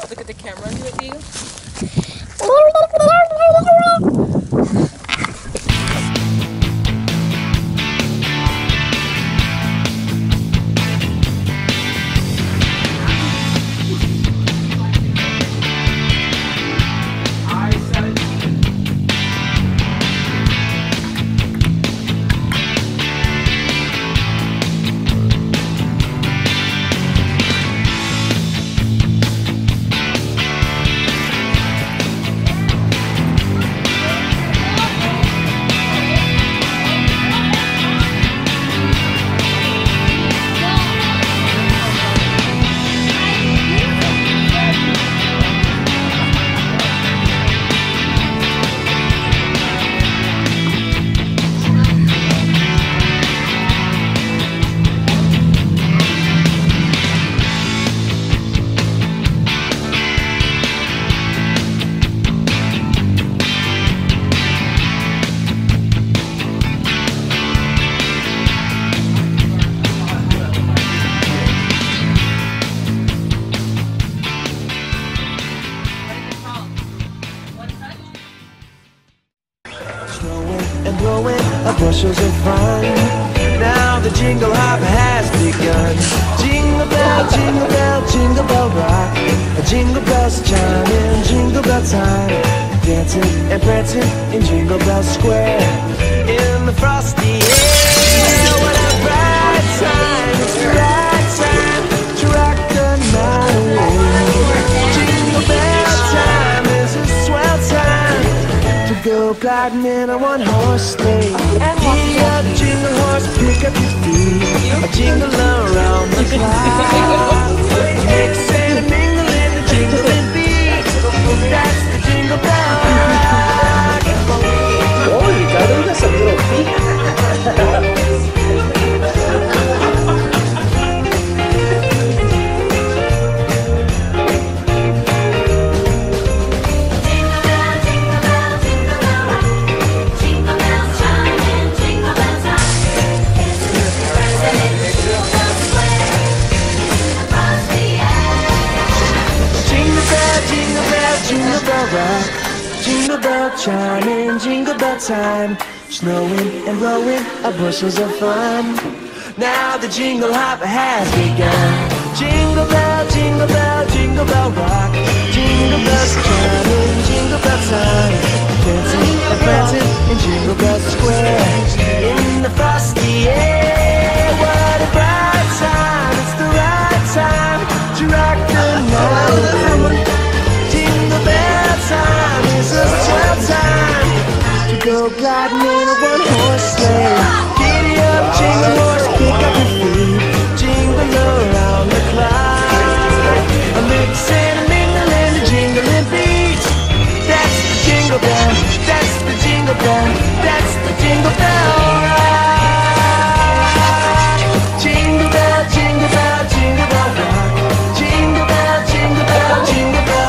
Look at the camera and do it to you. And blowing bushels of fun. Now the jingle hop has begun. Jingle bell, jingle bell rock. Jingle bells chiming, jingle bell time. Dancing and prancing in Jingle Bell Square. In the frosty air, what a bright time! It's the right time to rock the night away. Jingle bell time is a swell time to go gliding in a one-horse sleigh. Giddy up, jingle horse, pick up your feet. A jingle around the clock. Mix and a mingle in the jingling beat. That's the Jingle Bell Rock. Oh, you got it. That's a little peek. Jingle bell rock, jingle bell chiming, jingle bell time. Snowing and blowing bushels of fun. Now the jingle hop has begun. Jingle bell, jingle bell, jingle bell rock. Jingle bells chiming, jingle bell time. Dancing and prancing in Jingle Bell Square. In the frosty air, what a bright time. It's the right time to rock the night. Jingle bell time is a swell time to go gliding in a one-horse sleigh. Giddy up, jingle horse, pick up your feet. Jingle around the clock. A mix and a mingle in the jingling beat. That's the jingle bell, that's the jingle bell, that's the Jingle Bell Rock. Jingle bell, jingle bell, jingle bell rock. Jingle bell, jingle bell, jingle bell.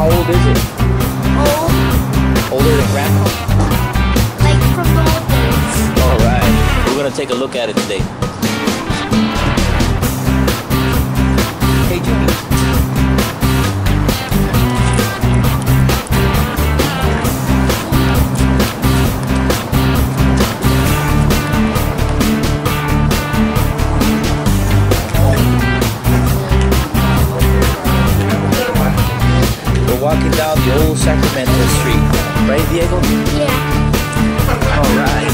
How old is it? Old, Older than Grandpa? like from the old days. Alright, we're gonna take a look at it today. Hey, Jimmy. Walking down the old Sacramento street, right, Diego? Yeah. All right.